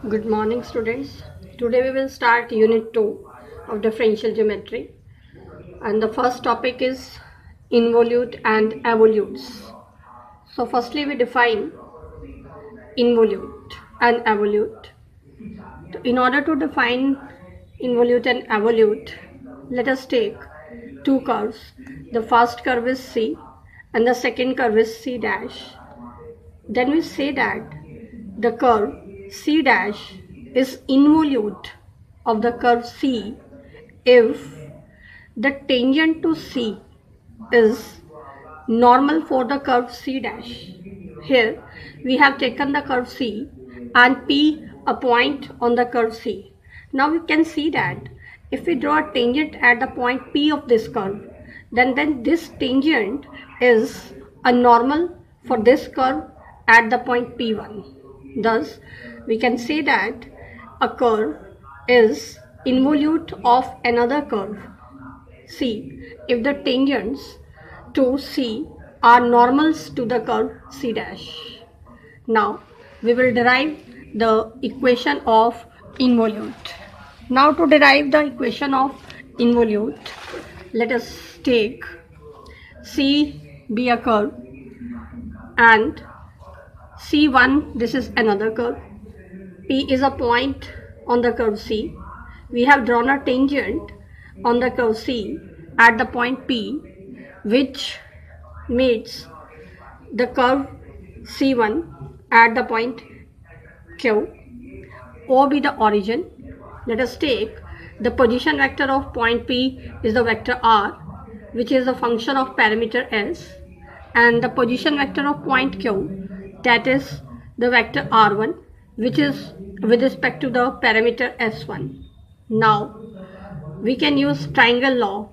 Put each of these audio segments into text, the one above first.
Good morning, students. Today we will start unit 2 of differential geometry, and the first topic is involute and evolutes. So firstly we define involute and evolute. In order to define involute and evolute, let us take two curves. The first curve is C and the second curve is C dash. Then we say that the curve C dash is involute of the curve C if the tangent to C is normal for the curve C dash. Here we have taken the curve C and P a point on the curve C. Now you can see that if we draw a tangent at the point P of this curve, then this tangent is a normal for this curve at the point P1. Thus, we can say that a curve is involute of another curve C if the tangents to C are normals to the curve C dash. Now, we will derive the equation of involute. Now, to derive the equation of involute, let us take C be a curve and C1, this is another curve. P is a point on the curve C. We have drawn a tangent on the curve C at the point P, which meets the curve C1 at the point Q. O be the origin. Let us take the position vector of point P is the vector R, which is a function of parameter S, and the position vector of point Q, that is the vector R1, which is with respect to the parameter S1. Now we can use triangle law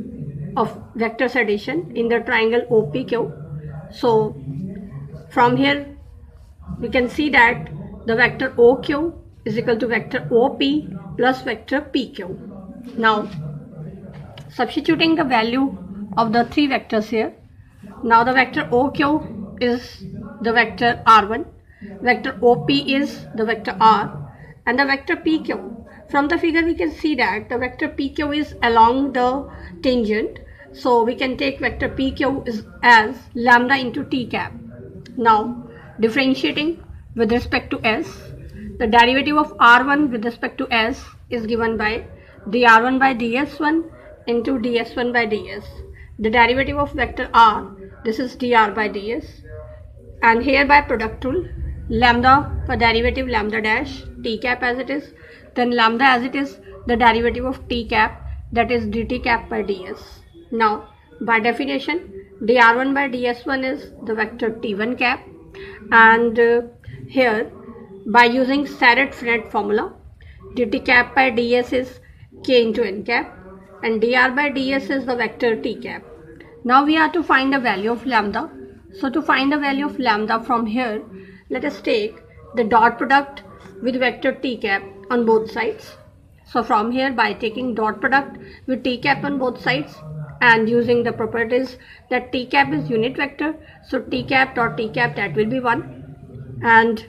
of vectors addition in the triangle OPQ. So from here we can see that the vector OQ is equal to vector OP plus vector PQ. Now substituting the value of the three vectors here, now the vector OQ is the vector R1, vector OP is the vector R, and the vector PQ. From the figure we can see that the vector PQ is along the tangent, so we can take vector PQ as lambda into t cap. Now differentiating with respect to S, the derivative of R1 with respect to S is given by dR1 by ds1 into ds1 by ds. The derivative of vector R, this is dr by ds, and here by product rule, lambda for derivative lambda dash t cap as it is, then lambda as it is the derivative of t cap, that is dt cap by ds. Now by definition, dr1 by ds1 is the vector t1 cap, and here by using Seret-Frenet formula, dt cap by ds is k into n cap, and dr by ds is the vector t cap. Now we have to find the value of lambda. So to find the value of lambda from here, let us take the dot product with vector t cap on both sides. So from here, by taking dot product with t cap on both sides and using the properties that t cap is unit vector, so t cap dot t cap, that will be 1, and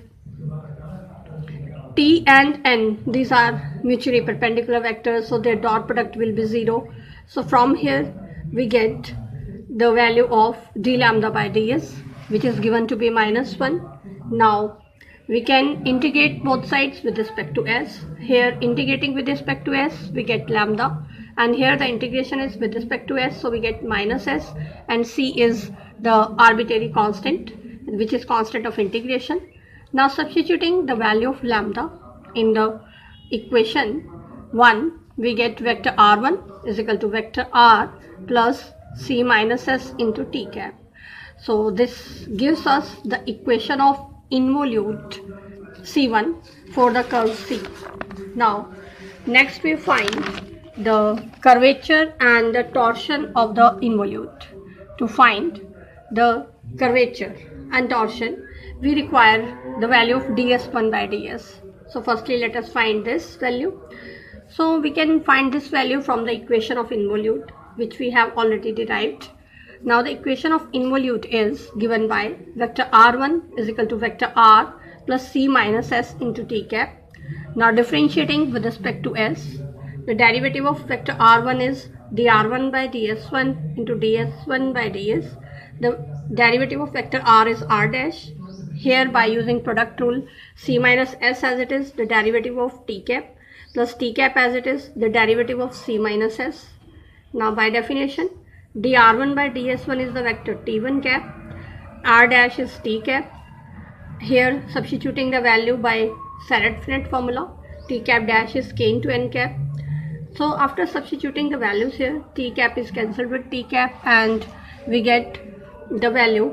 t and n, these are mutually perpendicular vectors, so their dot product will be 0. So from here we get the value of d lambda by ds, which is given to be -1. Now we can integrate both sides with respect to s. Here integrating with respect to s, we get lambda, and here the integration is with respect to s, so we get -s, and c is the arbitrary constant, which is constant of integration. Now substituting the value of lambda in the equation 1, we get vector r1 is equal to vector r plus c minus s into t cap. So this gives us the equation of involute C1 for the curve C. Now next we find the curvature and the torsion of the involute. To find the curvature and torsion, we require the value of ds1 by ds. So firstly let us find this value. So we can find this value from the equation of involute, which we have already derived. Now the equation of involute is given by vector r1 is equal to vector r plus c minus s into t cap. Now differentiating with respect to s, the derivative of vector r1 is dr1 by ds1 into ds1 by ds. The derivative of vector r is r dash. Here by using product rule, c minus s as it is, the derivative of t cap, plus t cap as it is, the derivative of c minus s. Now by definition, dr1 by ds1 is the vector t1 cap, r dash is t cap. Here substituting the value by Sarrett-Frenet formula, t cap dash is k into n cap. So after substituting the values here, t cap is cancelled with t cap and we get the value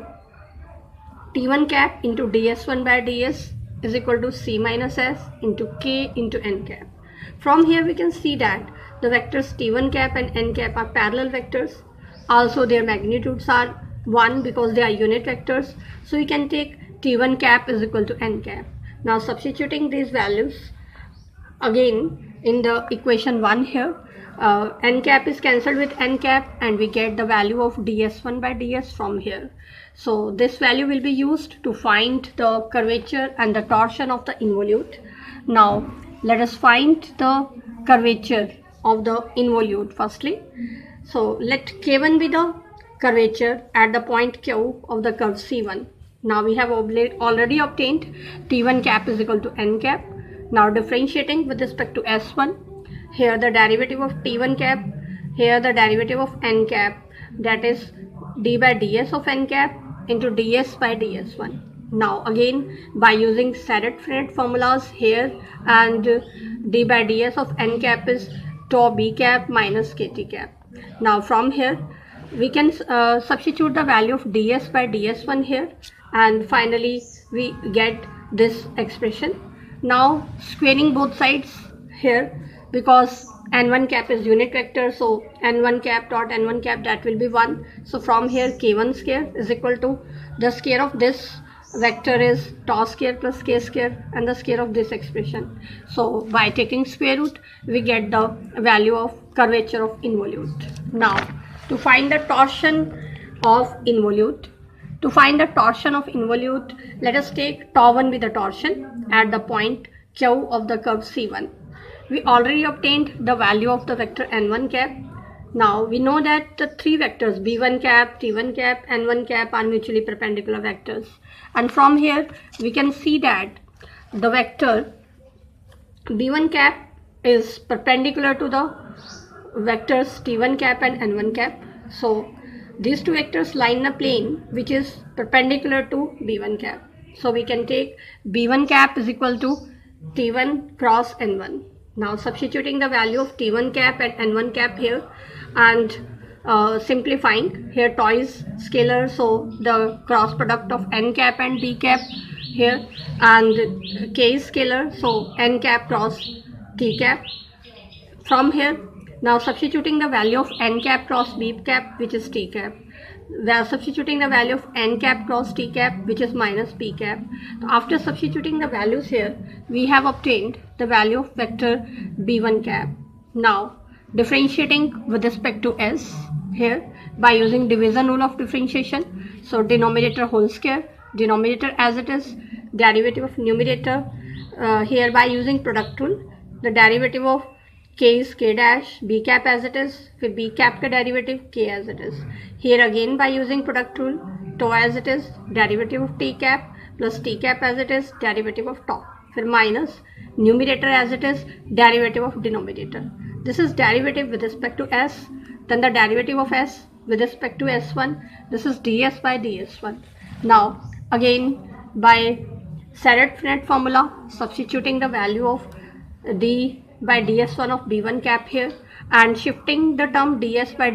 t1 cap into ds1 by ds is equal to c minus s into k into n cap. From here we can see that the vectors t1 cap and n cap are parallel vectors. Also their magnitudes are 1 because they are unit vectors. So we can take t1 cap is equal to n cap. Now substituting these values again in the equation 1 here, n cap is cancelled with n cap and we get the value of ds1 by ds from here. So this value will be used to find the curvature and the torsion of the involute. Now let us find the curvature of the involute firstly. So let K1 be the curvature at the point Q of the curve C1. Now we have already obtained T1 cap is equal to N cap. Now differentiating with respect to S1, here the derivative of T1 cap, here the derivative of N cap, that is d by ds of N cap into ds by ds1. Now again by using Sarrett-Frenet formulas here, and d by ds of N cap is tau b cap minus kt cap. Now from here we can substitute the value of ds by ds1 here, and finally we get this expression. Now squaring both sides here, because n1 cap is unit vector, so n1 cap dot n1 cap, that will be 1. So from here k1 square is equal to the square of this vector is tau square plus k square and the square of this expression. So by taking square root we get the value of curvature of involute. Now to find the torsion of involute, let us take tau1 with the torsion at the point Q of the curve C1. We already obtained the value of the vector n1 cap. Now we know that the three vectors b1 cap, t1 cap, n1 cap are mutually perpendicular vectors, and from here we can see that the vector b1 cap is perpendicular to the vectors t1 cap and n1 cap. So these two vectors lie in a plane which is perpendicular to b1 cap. So we can take b1 cap is equal to t1 cross n1. Now substituting the value of t1 cap and n1 cap here and simplifying, here tau is scalar, so the cross product of n cap and d cap here, and k is scalar, so n cap cross t cap. From here now substituting the value of n cap cross b cap, which is t cap. We are substituting the value of n cap cross t cap, which is minus p cap. After substituting the values here, we have obtained the value of vector b1 cap. Now differentiating with respect to s here by using division rule of differentiation. So denominator whole square, denominator as it is, derivative of numerator, here by using product rule, the derivative of k is k dash, b cap as it is, फिर b cap का derivative k as it is. Here again by using product rule, tau as it is, derivative of t cap plus t cap as it is, derivative of tau, फिर minus numerator as it is, derivative of denominator. This is derivative with respect to s, then the derivative of s with respect to s1, this is ds by ds1. Now again by Sarrett-Frenet formula, substituting the value of d by ds1 of b1 cap here and shifting the term ds by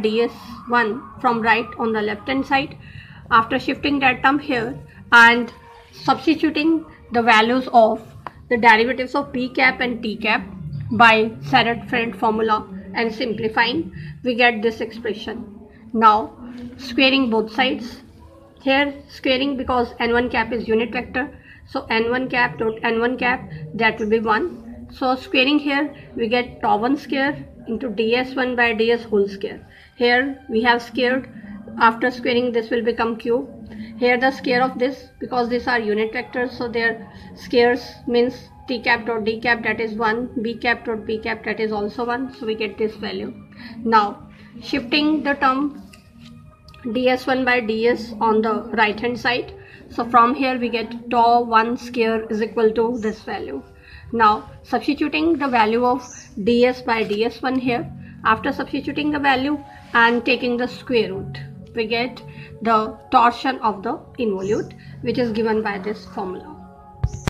ds1 from right on the left hand side. After shifting that term here and substituting the values of the derivatives of b cap and t cap by Sarrett-Frenet formula and simplifying, we get this expression. Now squaring both sides, here squaring because n1 cap is unit vector, so n1 cap dot n1 cap, that will be 1. So squaring here we get tau1 square into ds1 by ds whole square. Here we have squared, after squaring this will become cube. Here the square of this, because these are unit vectors, so their squares means t cap dot d cap, that is 1, b cap dot b cap, that is also 1, so we get this value. Now shifting the term ds1 by ds on the right hand side, so from here we get tau 1 square is equal to this value. Now substituting the value of ds by ds1 here, after substituting the value and taking the square root, we get the torsion of the involute, which is given by this formula.